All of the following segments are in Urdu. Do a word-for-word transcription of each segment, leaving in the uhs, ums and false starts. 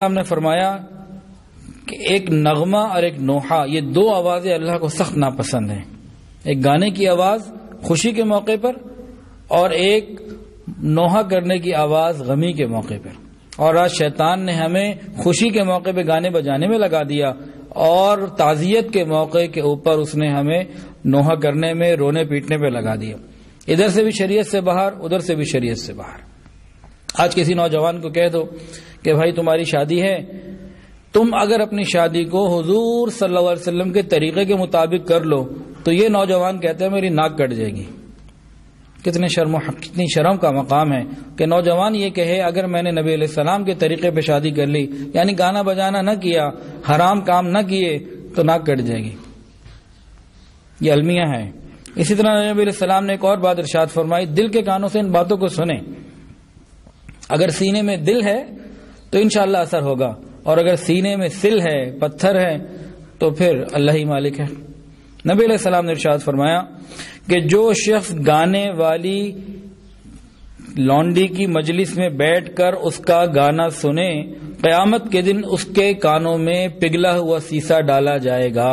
نے فرمایا کہ ایک نغمہ اور ایک نوحہ، یہ دو آوازیں اللہ کو سخت ناپسند ہیں، ایک گانے کی آواز خوشی کے موقع پر اور ایک نوحہ کرنے کی آواز غمی کے موقع پر۔ اور آج شیطان نے ہمیں خوشی کے موقع پہ گانے بجانے میں لگا دیا اور تعزیت کے موقع کے اوپر اس نے ہمیں نوحہ کرنے میں، رونے پیٹنے پہ لگا دیا، ادھر سے بھی شریعت سے باہر، ادھر سے بھی شریعت سے باہر۔ آج کسی نوجوان کو کہہ دو کہ بھائی تمہاری شادی ہے، تم اگر اپنی شادی کو حضور صلی اللہ علیہ وسلم کے طریقے کے مطابق کر لو تو یہ نوجوان کہتا ہے میری ناک کٹ جائے گی۔ کتنے شرم و کتنی شرم کا مقام ہے کہ نوجوان یہ کہے اگر میں نے نبی علیہ السلام کے طریقے پہ شادی کر لی، یعنی گانا بجانا نہ کیا، حرام کام نہ کیے، تو ناک کٹ جائے گی۔ یہ المیہ ہے۔ اسی طرح نبی علیہ السلام نے ایک اور بات ارشاد فرمائی، دل کے کانوں سے ان باتوں کو سنیں، اگر سینے میں دل ہے تو انشاءاللہ اثر ہوگا، اور اگر سینے میں سل ہے، پتھر ہے، تو پھر اللہ ہی مالک ہے۔ نبی علیہ السلام نے ارشاد فرمایا کہ جو شخص گانے والی لونڈی کی مجلس میں بیٹھ کر اس کا گانا سنے، قیامت کے دن اس کے کانوں میں پگھلا ہوا سیسا ڈالا جائے گا۔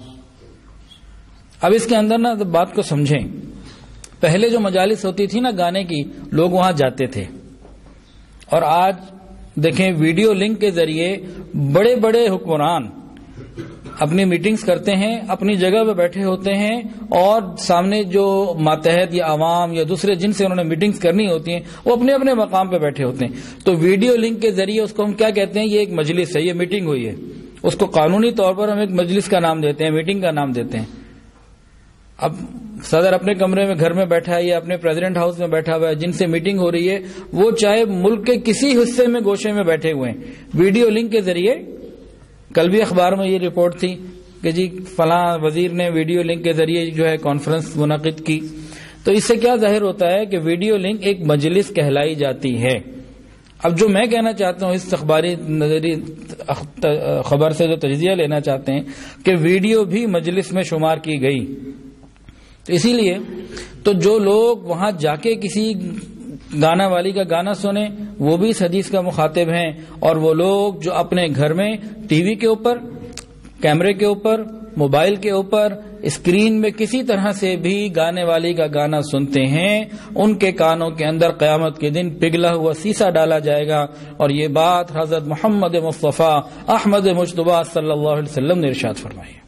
اب اس کے اندر نا بات کو سمجھیں، پہلے جو مجالس ہوتی تھی نا گانے کی، لوگ وہاں جاتے تھے، اور آج دیکھیں ویڈیو لنک کے ذریعے بڑے بڑے حکمران اپنی میٹنگز کرتے ہیں، اپنی جگہ پہ بیٹھے ہوتے ہیں، اور سامنے جو ماتحت یا عوام یا دوسرے جن سے انہوں نے میٹنگز کرنی ہوتی ہیں وہ اپنے اپنے مقام پہ بیٹھے ہوتے ہیں، تو ویڈیو لنک کے ذریعے اس کو ہم کیا کہتے ہیں، یہ ایک مجلس ہے، یہ میٹنگ ہوئی ہے، اس کو قانونی طور پر ہم ایک مجلس کا نام دیتے ہیں، میٹنگ کا نام دیتے ہیں۔ اب صدر اپنے کمرے میں گھر میں بیٹھا ہے یا اپنے پریزیڈنٹ ہاؤس میں بیٹھا ہوا ہے، جن سے میٹنگ ہو رہی ہے وہ چاہے ملک کے کسی حصے میں گوشے میں بیٹھے ہوئے ہیں، ویڈیو لنک کے ذریعے۔ کل بھی اخبار میں یہ رپورٹ تھی کہ جی فلاں وزیر نے ویڈیو لنک کے ذریعے جو ہے کانفرنس منعقد کی، تو اس سے کیا ظاہر ہوتا ہے کہ ویڈیو لنک ایک مجلس کہلائی جاتی ہے۔ اب جو میں کہنا چاہتا ہوں اس اخباری نظری خبر سے جو تجزیہ لینا چاہتے ہیں کہ ویڈیو بھی مجلس میں شمار کی گئی، تو اسی لیے تو جو لوگ وہاں جا کے کسی گانا والی کا گانا سنیں وہ بھی اس حدیث کا مخاطب ہیں، اور وہ لوگ جو اپنے گھر میں ٹی وی کے اوپر، کیمرے کے اوپر، موبائل کے اوپر، اسکرین میں کسی طرح سے بھی گانے والی کا گانا سنتے ہیں، ان کے کانوں کے اندر قیامت کے دن پگھلا ہوا سیسا ڈالا جائے گا۔ اور یہ بات حضرت محمد مصطفیٰ احمد مجتبیٰ صلی اللہ علیہ وسلم نے ارشاد فرمائی ہے۔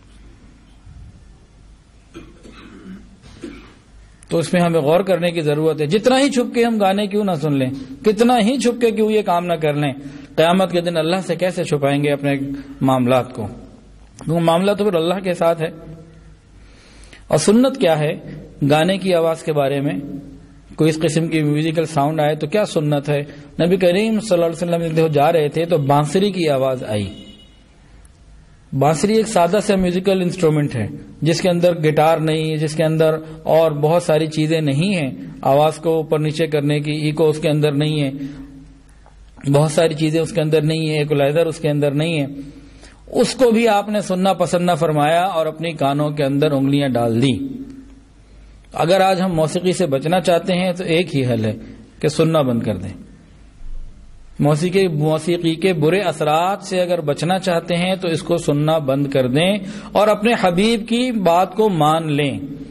تو اس میں ہمیں غور کرنے کی ضرورت ہے، جتنا ہی چھپ کے ہم گانے کیوں نہ سن لیں، کتنا ہی چھپ کے کیوں یہ کام نہ کر لیں، قیامت کے دن اللہ سے کیسے چھپائیں گے اپنے معاملات کو؟ وہ معاملہ تو پھر اللہ کے ساتھ ہے۔ اور سنت کیا ہے گانے کی آواز کے بارے میں؟ کوئی اس قسم کی میوزیکل ساؤنڈ آئے تو کیا سنت ہے؟ نبی کریم صلی اللہ علیہ وسلم جب جا رہے تھے تو بانسری کی آواز آئی۔ بانسری ایک سادہ سا میوزیکل انسٹرومنٹ ہے جس کے اندر گٹار نہیں ہے، جس کے اندر اور بہت ساری چیزیں نہیں ہیں، آواز کو اوپر نیچے کرنے کی ایکو اس کے اندر نہیں ہے، بہت ساری چیزیں اس کے اندر نہیں ہے، ایکولائزر اس کے اندر نہیں ہے، اس کو بھی آپ نے سننا پسند نہ فرمایا اور اپنی کانوں کے اندر انگلیاں ڈال دی۔ اگر آج ہم موسیقی سے بچنا چاہتے ہیں تو ایک ہی حل ہے کہ سننا بند کر دیں۔ موسیقی موسیقی کے برے اثرات سے اگر بچنا چاہتے ہیں تو اس کو سننا بند کر دیں اور اپنے حبیب کی بات کو مان لیں۔